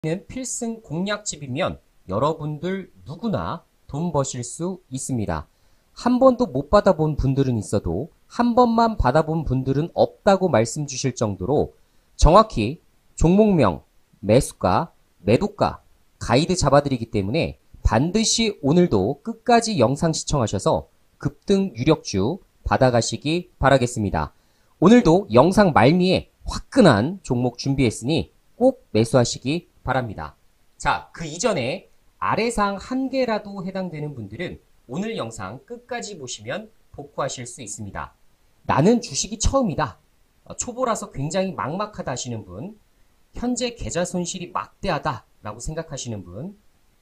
는 필승 공략집이면 여러분들 누구나 돈 버실 수 있습니다. 한 번도 못 받아본 분들은 있어도 한 번만 받아본 분들은 없다고 말씀 주실 정도로 정확히 종목명, 매수가, 매도가, 가이드 잡아드리기 때문에 반드시 오늘도 끝까지 영상 시청하셔서 급등 유력주 받아가시기 바라겠습니다. 오늘도 영상 말미에 화끈한 종목 준비했으니 꼭 매수하시기 바랍니다. 자, 그 이전에 아래상 한 개라도 해당되는 분들은 오늘 영상 끝까지 보시면 복구하실 수 있습니다. 나는 주식이 처음이다. 초보라서 굉장히 막막하다 하시는 분, 현재 계좌 손실이 막대하다 라고 생각하시는 분,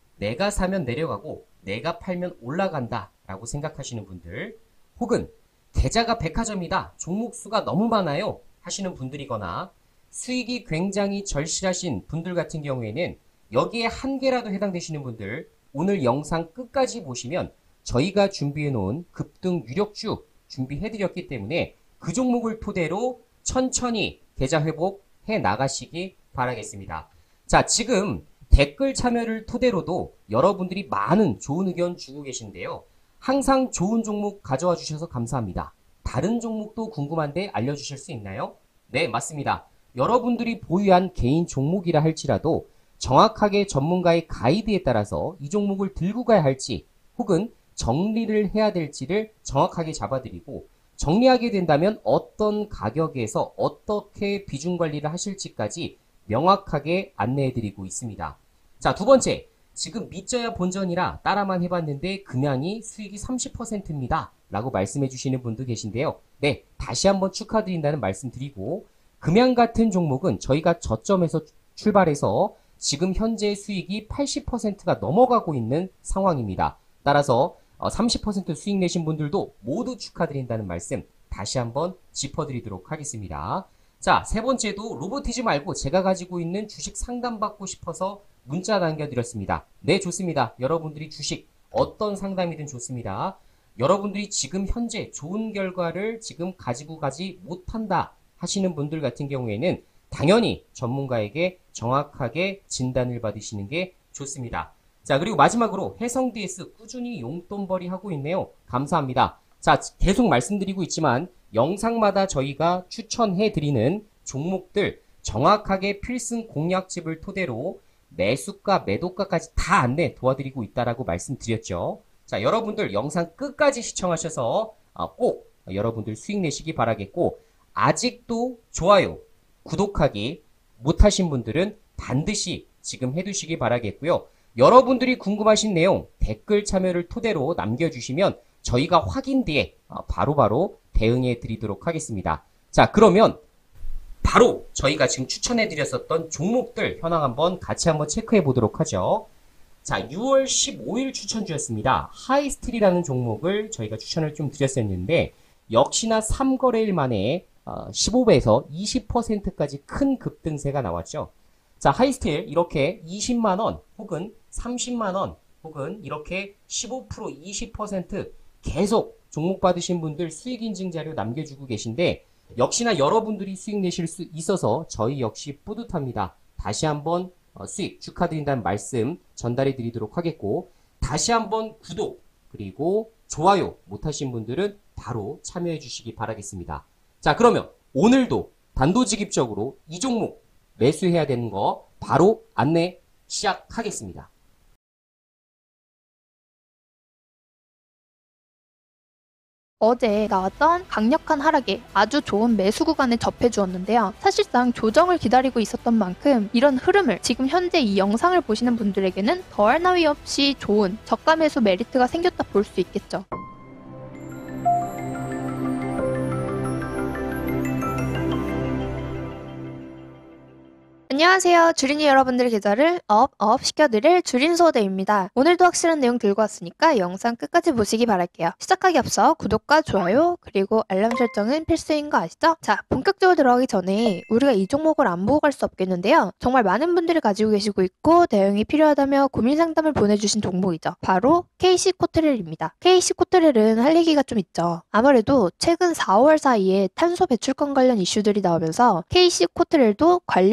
내가 사면 내려가고 내가 팔면 올라간다 라고 생각하시는 분들, 혹은 계좌가 백화점이다, 종목 수가 너무 많아요 하시는 분들이거나 수익이 굉장히 절실하신 분들 같은 경우에는 여기에 한 개라도 해당되시는 분들, 오늘 영상 끝까지 보시면 저희가 준비해 놓은 급등 유력주 준비해 드렸기 때문에 그 종목을 토대로 천천히 계좌 회복해 나가시기 바라겠습니다. 자, 지금 댓글 참여를 토대로도 여러분들이 많은 좋은 의견 주고 계신데요. 항상 좋은 종목 가져와 주셔서 감사합니다. 다른 종목도 궁금한데 알려주실 수 있나요? 네, 맞습니다. 여러분들이 보유한 개인 종목이라 할지라도 정확하게 전문가의 가이드에 따라서 이 종목을 들고 가야 할지 혹은 정리를 해야 될지를 정확하게 잡아드리고, 정리하게 된다면 어떤 가격에서 어떻게 비중 관리를 하실지까지 명확하게 안내해드리고 있습니다. 자, 두 번째, 지금 믿져야 본전이라 따라만 해봤는데 금양이 수익이 30%입니다 라고 말씀해 주시는 분도 계신데요. 네, 다시 한번 축하드린다는 말씀 드리고, 금양 같은 종목은 저희가 저점에서 출발해서 지금 현재 수익이 80%가 넘어가고 있는 상황입니다. 따라서 30% 수익 내신 분들도 모두 축하드린다는 말씀 다시 한번 짚어드리도록 하겠습니다. 자, 세 번째도 로보티즘 말고 제가 가지고 있는 주식 상담받고 싶어서 문자 남겨드렸습니다. 네, 좋습니다. 여러분들이 주식 어떤 상담이든 좋습니다. 여러분들이 지금 현재 좋은 결과를 지금 가지고 가지 못한다 하시는 분들 같은 경우에는 당연히 전문가에게 정확하게 진단을 받으시는 게 좋습니다. 자, 그리고 마지막으로 해성DS 꾸준히 용돈벌이 하고 있네요. 감사합니다. 자, 계속 말씀드리고 있지만 영상마다 저희가 추천해드리는 종목들 정확하게 필승 공략집을 토대로 매수가, 매도가까지 다 안내 도와드리고 있다라고 말씀드렸죠. 자, 여러분들 영상 끝까지 시청하셔서 꼭 여러분들 수익 내시기 바라겠고, 아직도 좋아요, 구독하기 못하신 분들은 반드시 지금 해두시기 바라겠고요. 여러분들이 궁금하신 내용 댓글 참여를 토대로 남겨주시면 저희가 확인 뒤에 바로바로 대응해 드리도록 하겠습니다. 자, 그러면 바로 저희가 지금 추천해 드렸었던 종목들 현황 같이 한번 체크해 보도록 하죠. 자, 6월 15일 추천주였습니다. 하이스틸이라는 종목을 저희가 추천을 좀 드렸었는데 역시나 3거래일 만에 15배에서 20%까지 큰 급등세가 나왔죠. 자, 하이스틸 이렇게 20만원 혹은 30만원 혹은 이렇게 15%, 20% 계속 종목 받으신 분들 수익 인증 자료 남겨주고 계신데 역시나 여러분들이 수익 내실 수 있어서 저희 역시 뿌듯합니다. 다시 한번 수익 축하드린다는 말씀 전달해 드리도록 하겠고, 다시 한번 구독 그리고 좋아요 못하신 분들은 바로 참여해 주시기 바라겠습니다. 자, 그러면 오늘도 단도직입적으로 이 종목 매수해야 되는 거 바로 안내 시작하겠습니다. 어제 나왔던 강력한 하락에 아주 좋은 매수 구간을 접해주었는데요. 사실상 조정을 기다리고 있었던 만큼 이런 흐름을 지금 현재 이 영상을 보시는 분들에게는 더할 나위 없이 좋은 저가 매수 메리트가 생겼다 볼 수 있겠죠. 안녕하세요. 주린이 여러분들의 계좌를 업 시켜드릴 주린소대입니다. 오늘도 확실한 내용 들고 왔으니까 영상 끝까지 보시기 바랄게요. 시작하기 앞서 구독과 좋아요 그리고 알람 설정은 필수인 거 아시죠? 자, 본격적으로 들어가기 전에 우리가 이 종목을 안 보고 갈 수 없겠는데요. 정말 많은 분들이 가지고 계시고 있고 대응이 필요하다며 고민 상담을 보내주신 종목이죠. 바로 KC코트렐입니다. KC코트렐은 할 얘기가 좀 있죠. 아무래도 최근 4월 사이에 탄소 배출권 관련 이슈들이 나오면서 KC코트렐도 관련주로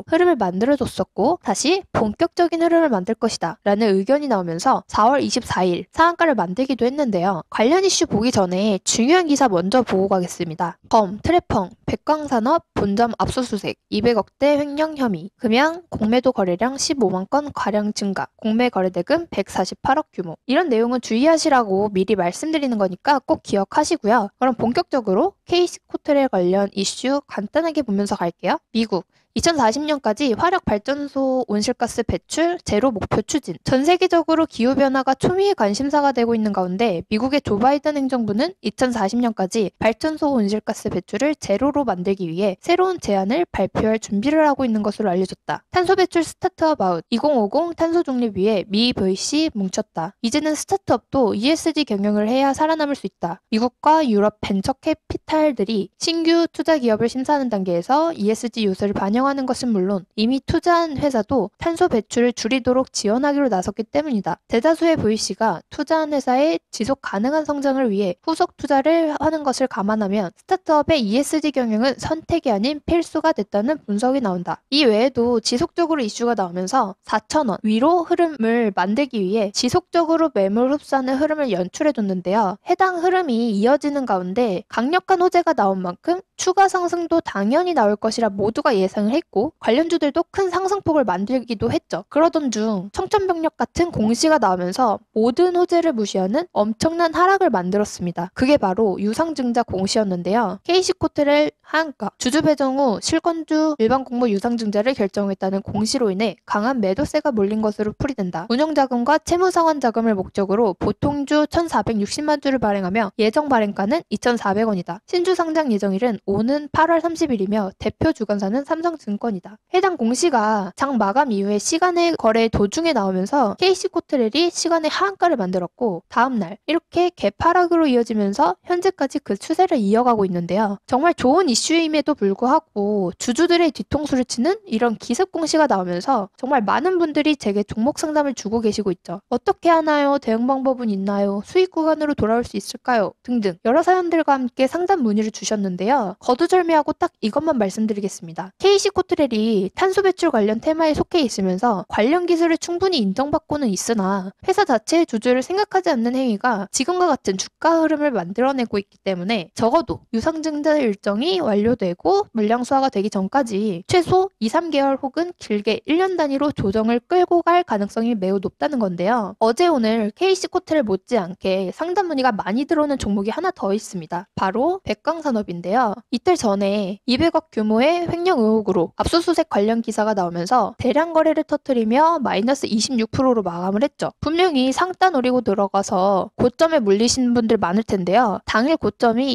흐름을 만들어줬었고 다시 본격적인 흐름을 만들 것이다 라는 의견이 나오면서 4월 24일 상한가를 만들기도 했는데요. 관련 이슈 보기 전에 중요한 기사 먼저 보고 가겠습니다. 검, 트래펑, 백광산업 본점 압수수색 200억대 횡령 혐의 금양 공매도 거래량 15만 건 가량 증가 공매 거래대금 148억 규모 이런 내용은 주의하시라고 미리 말씀드리는 거니까 꼭 기억하시고요. 그럼 본격적으로 KC코트렐 관련 이슈 간단하게 보면서 갈게요. 미국 2040년까지 화력발전소 온실가스 배출 제로 목표 추진. 전 세계적으로 기후변화가 초미의 관심사가 되고 있는 가운데 미국의 조 바이든 행정부는 2040년까지 발전소 온실가스 배출을 제로로 만들기 위해 새로운 제안을 발표할 준비를 하고 있는 것으로 알려졌다. 탄소 배출 스타트업 아웃 2050 탄소 중립 위해 미 VC 뭉쳤다. 이제는 스타트업도 ESG 경영을 해야 살아남을 수 있다. 미국과 유럽 벤처 캐피탈들이 신규 투자 기업을 심사하는 단계에서 ESG 요소를 반영하는 것은 물론 이미 투자한 회사도 탄소 배출을 줄이도록 지원하기로 나섰기 때문이다. 대다수의 VC가 투자한 회사의 지속 가능한 성장을 위해 후속 투자를 하는 것을 감안하면 스타트업의 ESG 경영은 선택이 아닌 필수가 됐다는 분석이 나온다. 이 외에도 지속적으로 이슈가 나오면서 4,000원 위로 흐름을 만들기 위해 지속적으로 매물 흡수하는 흐름을 연출해줬는데요. 해당 흐름이 이어지는 가운데 강력한 호재가 나온 만큼 추가 상승도 당연히 나올 것이라 모두가 예상을 했고 관련주들도 큰 상승폭을 만들기도 했죠. 그러던 중 청천벽력 같은 공시가 나오면서 모든 호재를 무시하는 엄청난 하락을 만들었습니다. 그게 바로 유상증자 공시였는데요. KC코트렐 하한가 주주 배정 후 실권주 일반 공모 유상증자를 결정했다는 공시로 인해 강한 매도세가 몰린 것으로 풀이된다. 운영자금과 채무상환 자금을 목적으로 보통주 1,460만 주를 발행하며 예정 발행가는 2,400원이다. 신주 상장 예정일은 오는 8월 30일이며 대표 주관사는 삼성증권이다. 해당 공시가 장 마감 이후에 시간의 거래 도중에 나오면서 KC코트렐이 시간의 하한가를 만들었고 다음날 이렇게 개파락으로 이어지면서 현재까지 그 추세를 이어가고 있는데요. 정말 좋은 이슈임에도 불구하고 주주들의 뒤통수를 치는 이런 기습 공시가 나오면서 정말 많은 분들이 제게 종목 상담을 주고 계시고 있죠. 어떻게 하나요? 대응 방법은 있나요? 수익 구간으로 돌아올 수 있을까요? 등등 여러 사연들과 함께 상담 문의를 주셨는데요. 거두절미하고 딱 이것만 말씀드리겠습니다. KC코트렐이 탄소 배출 관련 테마에 속해 있으면서 관련 기술을 충분히 인정받고는 있으나 회사 자체의 주주를 생각하지 않는 행위가 지금과 같은 주가 흐름을 만들어내고 있기 때문에 적어도 유상증자 일정이 완료되고 물량 소화가 되기 전까지 최소 2, 3개월 혹은 길게 1년 단위로 조정을 끌고 갈 가능성이 매우 높다는 건데요. 어제 오늘 KC코트렐 못지않게 상담 문의가 많이 들어오는 종목이 하나 더 있습니다. 바로 백광산업인데요. 이틀 전에 200억 규모의 횡령 의혹으로 압수수색 관련 기사가 나오면서 대량 거래를 터뜨리며 마이너스 26%로 마감을 했죠. 분명히 상단 노리고 들어가서 고점에 물리신 분들 많을 텐데요. 당일 고점이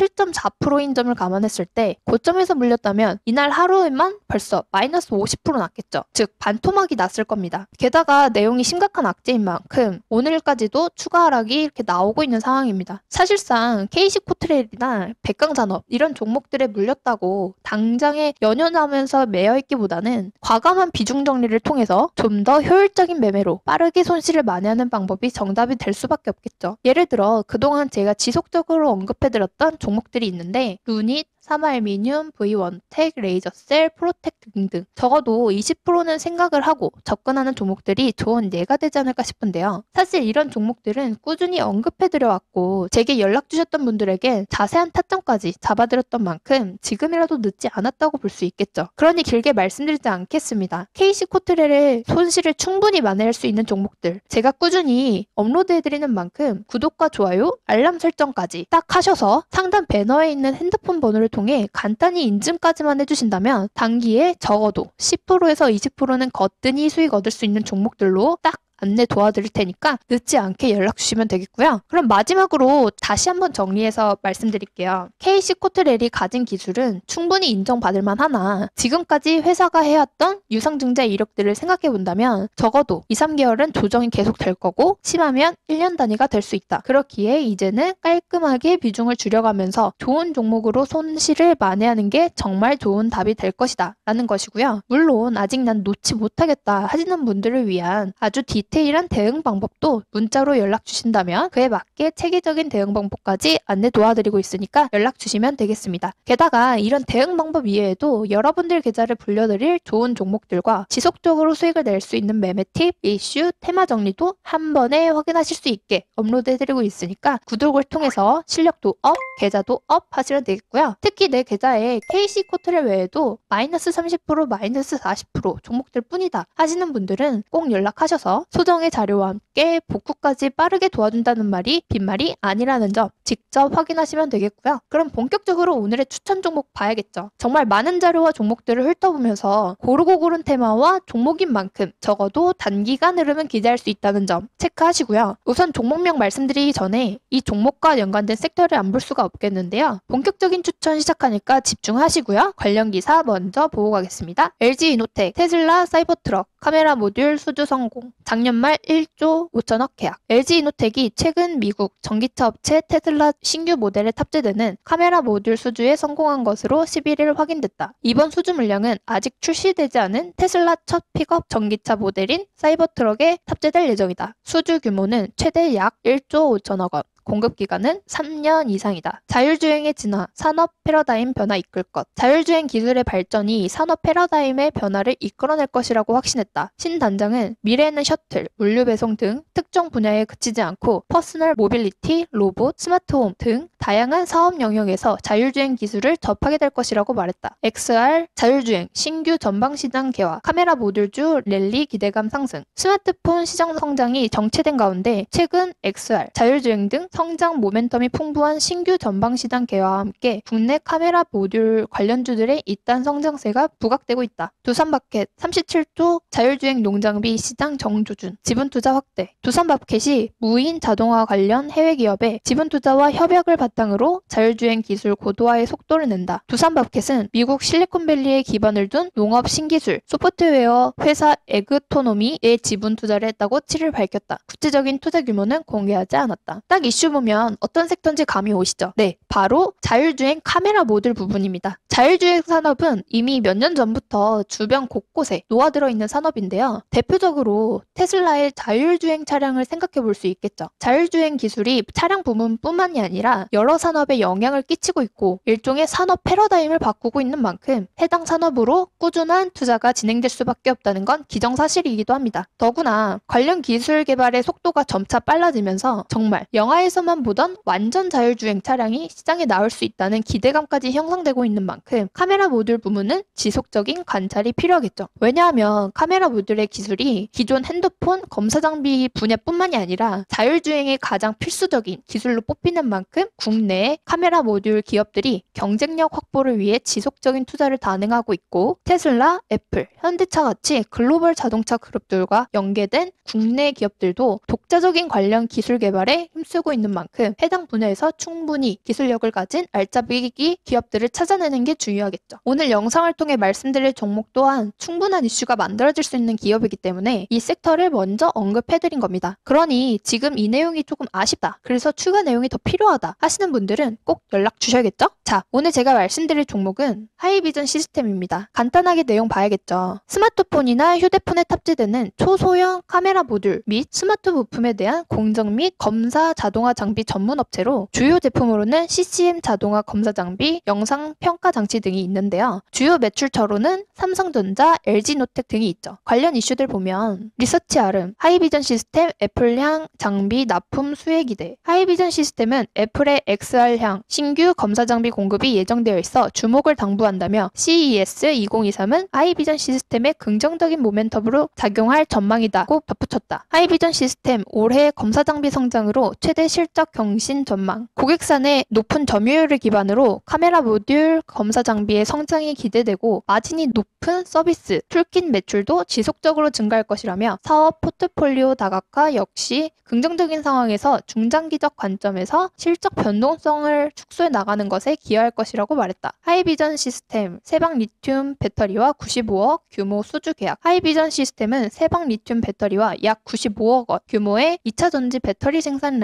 27.4%인 점을 감안했을 때 고점에서 물렸다면 이날 하루에만 벌써 마이너스 50% 났겠죠. 즉 반토막이 났을 겁니다. 게다가 내용이 심각한 악재인 만큼 오늘까지도 추가 하락이 이렇게 나오고 있는 상황입니다. 사실상 KC코트렐이나 백광산업 이런 종목들에 물렸다고 당장에 연연하면서 매여있기보다는 과감한 비중 정리를 통해서 좀 더 효율적인 매매로 빠르게 손실을 만회하는 방법이 정답이 될 수밖에 없겠죠. 예를 들어 그동안 제가 지속적으로 언급해드렸던 종목들이 있는데 루닛, 사마알미늄, V원텍, 레이저셀, 프로텍 등등 적어도 20%는 생각을 하고 접근하는 종목들이 좋은 예가 되지 않을까 싶은데요. 사실 이런 종목들은 꾸준히 언급해드려왔고 제게 연락 주셨던 분들에게 자세한 타점까지 잡아드렸던 만큼 지금이라도 늦지 않았다고 볼 수 있겠죠. 그러니 길게 말씀드리지 않겠습니다. KC코트렐의 손실을 충분히 만회할 수 있는 종목들 제가 꾸준히 업로드해드리는 만큼 구독과 좋아요, 알람 설정까지 딱 하셔서 상단 배너에 있는 핸드폰 번호를 통해 간단히 인증까지만 해주신다면 단기에 적어도 10%에서 20%는 거뜬히 수익 얻을 수 있는 종목들로 딱 안내 도와드릴 테니까 늦지 않게 연락 주시면 되겠고요. 그럼 마지막으로 다시 한번 정리해서 말씀드릴게요. KC코트렐이 가진 기술은 충분히 인정받을 만하나 지금까지 회사가 해왔던 유상증자 이력들을 생각해 본다면 적어도 2, 3개월은 조정이 계속 될 거고 심하면 1년 단위가 될 수 있다. 그렇기에 이제는 깔끔하게 비중을 줄여가면서 좋은 종목으로 손실을 만회하는 게 정말 좋은 답이 될 것이다 라는 것이고요. 물론 아직 난 놓지 못하겠다 하시는 분들을 위한 아주 디테일한 대응 방법도 문자로 연락 주신다면 그에 맞게 체계적인 대응 방법까지 안내 도와드리고 있으니까 연락 주시면 되겠습니다. 게다가 이런 대응 방법 이외에도 여러분들 계좌를 불려드릴 좋은 종목들과 지속적으로 수익을 낼 수 있는 매매 팁, 이슈, 테마 정리도 한 번에 확인하실 수 있게 업로드해드리고 있으니까 구독을 통해서 실력도 업, 계좌도 업 하시면 되겠고요. 특히 내 계좌에 KC 코트렐 외에도 마이너스 30%, 마이너스 40% 종목들 뿐이다 하시는 분들은 꼭 연락하셔서 소정의 자료와 함께 복구까지 빠르게 도와준다는 말이 빈말이 아니라는 점 직접 확인하시면 되겠고요. 그럼 본격적으로 오늘의 추천 종목 봐야겠죠. 정말 많은 자료와 종목들을 훑어보면서 고르고 고른 테마와 종목인 만큼 적어도 단기간 흐름은 기대할 수 있다는 점 체크하시고요. 우선 종목명 말씀드리기 전에 이 종목과 연관된 섹터를 안 볼 수가 없겠는데요. 본격적인 추천 시작하니까 집중하시고요. 관련 기사 먼저 보고 가겠습니다. LG이노텍, 테슬라 사이버트럭, 카메라 모듈 수주 성공, 작년 말 1조 5천억 계약. LG이노텍이 최근 미국 전기차 업체 테슬라 신규 모델에 탑재되는 카메라 모듈 수주에 성공한 것으로 11일 확인됐다. 이번 수주 물량은 아직 출시되지 않은 테슬라 첫 픽업 전기차 모델인 사이버트럭에 탑재될 예정이다. 수주 규모는 최대 약 1조 5천억 원. 공급 기간은 3년 이상이다. 자율주행의 진화, 산업 패러다임 변화 이끌 것. 자율주행 기술의 발전이 산업 패러다임의 변화를 이끌어낼 것이라고 확신했다. 신 단장은 미래에는 셔틀, 물류 배송 등 특정 분야에 그치지 않고 퍼스널 모빌리티, 로봇, 스마트홈 등 다양한 사업 영역에서 자율주행 기술을 접하게 될 것이라고 말했다. XR, 자율주행, 신규 전방시장 개화, 카메라 모듈주 랠리 기대감 상승. 스마트폰 시장 성장이 정체된 가운데 최근 XR, 자율주행 등 성장 모멘텀이 풍부한 신규 전방시장 개화와 함께 국내 카메라 모듈 관련주들의 잇단 성장세가 부각되고 있다. 두산마켓 37조 자율주행 농장비 시장 정조준, 지분투자 확대. 두산마켓이 무인 자동화 관련 해외 기업의 지분투자와 협약을 바탕으로 자율주행 기술 고도화의 속도를 낸다. 두산마켓은 미국 실리콘밸리에 기반을 둔 농업 신기술 소프트웨어 회사 에그토노미에 지분투자를 했다고 7일 밝혔다. 구체적인 투자 규모는 공개하지 않았다. 딱 이슈 보면 어떤 섹터인지 감이 오시죠? 네, 바로 자율주행 카메라 모듈 부분입니다. 자율주행 산업은 이미 몇 년 전부터 주변 곳곳에 녹아들어 있는 산업인데요. 대표적으로 테슬라의 자율주행 차량을 생각해 볼 수 있겠죠. 자율주행 기술이 차량 부문뿐만이 아니라 여러 산업에 영향을 끼치고 있고 일종의 산업 패러다임을 바꾸고 있는 만큼 해당 산업으로 꾸준한 투자가 진행될 수밖에 없다는 건 기정사실이기도 합니다. 더구나 관련 기술 개발의 속도가 점차 빨라지면서 정말 영화에서만 보던 완전 자율주행 차량이 시장에 나올 수 있다는 기대감까지 형성되고 있는 만큼 카메라 모듈 부문은 지속적인 관찰이 필요하겠죠. 왜냐하면 카메라 모듈의 기술이 기존 핸드폰, 검사 장비 분야뿐만이 아니라 자율주행의 가장 필수적인 기술로 뽑히는 만큼 국내의 카메라 모듈 기업들이 경쟁력 확보를 위해 지속적인 투자를 단행하고 있고 테슬라, 애플, 현대차 같이 글로벌 자동차 그룹들과 연계된 국내 기업들도 독자적인 관련 기술 개발에 힘쓰고 있는 만큼 해당 분야에서 충분히 기술력을 가진 알짜배기 기업들을 찾아내는 게 중요하겠죠. 오늘 영상을 통해 말씀드릴 종목 또한 충분한 이슈가 만들어질 수 있는 기업이기 때문에 이 섹터를 먼저 언급해드린 겁니다. 그러니 지금 이 내용이 조금 아쉽다, 그래서 추가 내용이 더 필요하다 하시는 분들은 꼭 연락 주셔야겠죠? 자, 오늘 제가 말씀드릴 종목은 하이비전 시스템입니다. 간단하게 내용 봐야겠죠. 스마트폰이나 휴대폰에 탑재되는 초소형 카메라 모듈 및 스마트 부품에 대한 공정 및 검사 자동화 장비 전문 업체로 주요 제품으로는 CCM 자동화 검사 장비, 영상 평가 장치 등이 있는데요. 주요 매출처로는 삼성전자, LG노텍 등이 있죠. 관련 이슈들 보면 리서치 아름, 하이비전 시스템, 애플향 장비 납품 수혜 기대. 하이비전 시스템은 애플의 XR향 신규 검사 장비 공급이 예정되어 있어 주목을 당부한다며 CES 2023은 하이비전 시스템의 긍정적인 모멘텀으로 작용할 전망이다고 덧붙였다. 하이비전 시스템 올해 검사 장비 성장으로 최대 실적 경신 전망. 고객사내 높은 점유율을 기반으로 카메라 모듈 검사 장비의 성장이 기대되고 마진이 높은 서비스, 툴킷 매출도 지속적으로 증가할 것이라며 사업 포트폴리오 다각화 역시 긍정적인 상황에서 중장기적 관점에서 실적 변동성을 축소해 나가는 것에 기여할 것이라고 말했다. 하이비전 시스템, 세방 리튬 배터리와 95억 규모 수주 계약. 하이비전 시스템은 세방 리튬 배터리와 약 95억 원 규모의 2차 전지 배터리 생산 라인 수주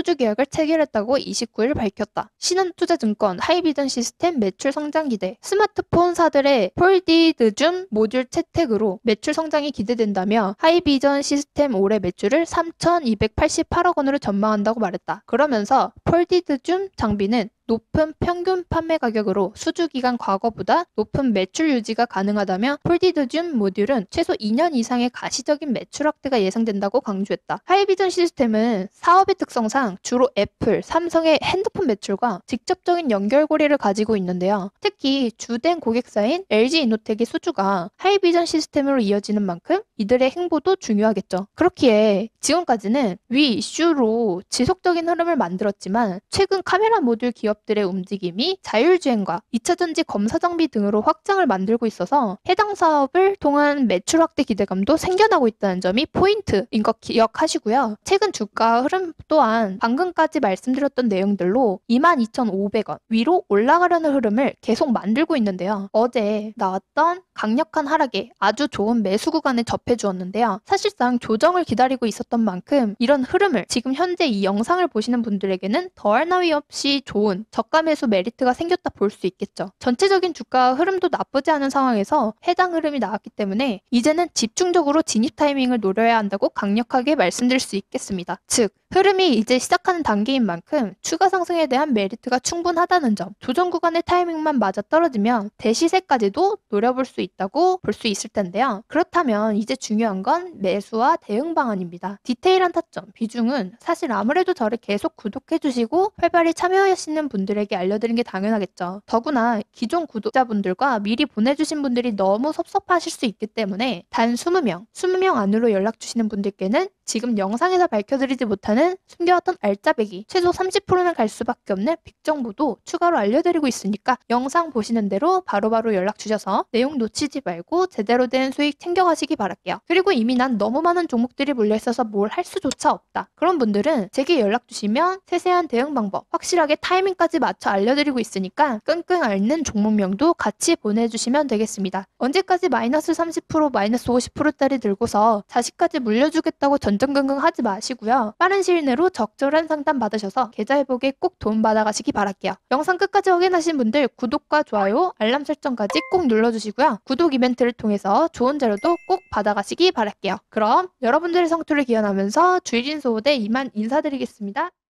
수주 계약을 체결했다고 29일 밝혔다. 신한투자증권 하이비전 시스템 매출 성장 기대. 스마트폰사들의 폴디드 줌 모듈 채택으로 매출 성장이 기대된다며 하이비전 시스템 올해 매출을 3,288억 원으로 전망한다고 말했다. 그러면서 폴디드 줌 장비는 높은 평균 판매 가격으로 수주기간 과거보다 높은 매출 유지가 가능하다며 폴디드 줌 모듈은 최소 2년 이상의 가시적인 매출 확대가 예상된다고 강조했다. 하이비전 시스템은 사업의 특성상 주로 애플, 삼성의 핸드폰 매출과 직접적인 연결고리를 가지고 있는데요. 특히 주된 고객사인 LG이노텍의 수주가 하이비전 시스템으로 이어지는 만큼 이들의 행보도 중요하겠죠. 그렇기에 지금까지는 위 이슈로 지속적인 흐름을 만들었지만 최근 카메라 모듈 기업들의 움직임이 자율주행과 2차전지 검사 장비 등으로 확장을 만들고 있어서 해당 사업을 통한 매출 확대 기대감도 생겨나고 있다는 점이 포인트인 것 기억하시고요. 최근 주가 흐름 또한 방금까지 말씀드렸던 내용들로 22,500원 위로 올라가려는 흐름을 계속 만들고 있는데요. 어제 나왔던 강력한 하락에 아주 좋은 매수 구간에 접해주었는데요. 사실상 조정을 기다리고 있었던 만큼 이런 흐름을 지금 현재 이 영상을 보시는 분들에게는 더할 나위 없이 좋은 저가 매수 메리트가 생겼다 볼 수 있겠죠. 전체적인 주가 흐름도 나쁘지 않은 상황에서 해당 흐름이 나왔기 때문에 이제는 집중적으로 진입 타이밍을 노려야 한다고 강력하게 말씀드릴 수 있겠습니다. 즉, 흐름이 이제 시작하는 단계인 만큼 추가 상승에 대한 메리트가 충분하다는 점, 조정 구간의 타이밍만 맞아 떨어지면 대시세까지도 노려볼 수 있다고 볼 수 있을 텐데요. 그렇다면 이제 중요한 건 매수와 대응 방안입니다. 디테일한 타점, 비중은 사실 아무래도 저를 계속 구독해주시고 활발히 참여하시는 분들에게 알려드리는 게 당연하겠죠. 더구나 기존 구독자분들과 미리 보내주신 분들이 너무 섭섭하실 수 있기 때문에 단 20명 안으로 연락 주시는 분들께는 지금 영상에서 밝혀드리지 못하는 숨겨왔던 알짜배기 최소 30%는 갈 수밖에 없는 빅 정보도 추가로 알려드리고 있으니까 영상 보시는 대로 바로바로 연락 주셔서 내용 놓치지 말고 제대로 된 수익 챙겨가시기 바랄게요. 그리고 이미 난 너무 많은 종목들이 몰려있어서 뭘 할 수조차 없다. 그런 분들은 제게 연락 주시면 세세한 대응 방법, 확실하게 타이밍까지 맞춰 알려드리고 있으니까 끙끙 앓는 종목명도 같이 보내주시면 되겠습니다. 언제까지 마이너스 30%, 마이너스 50%짜리 들고서 자식까지 물려주겠다고 전전긍긍 하지 마시고요. 빠른 시일 내로 적절한 상담 받으셔서 계좌 회복에 꼭 도움 받아가시기 바랄게요. 영상 끝까지 확인하신 분들 구독과 좋아요, 알람 설정까지 꼭 눌러주시고요. 구독 이벤트를 통해서 좋은 자료도 꼭 받아가시기 바랄게요. 그럼 여러분들의 성투를 기원하면서 주일인 소호대 이만 인사드리겠습니다.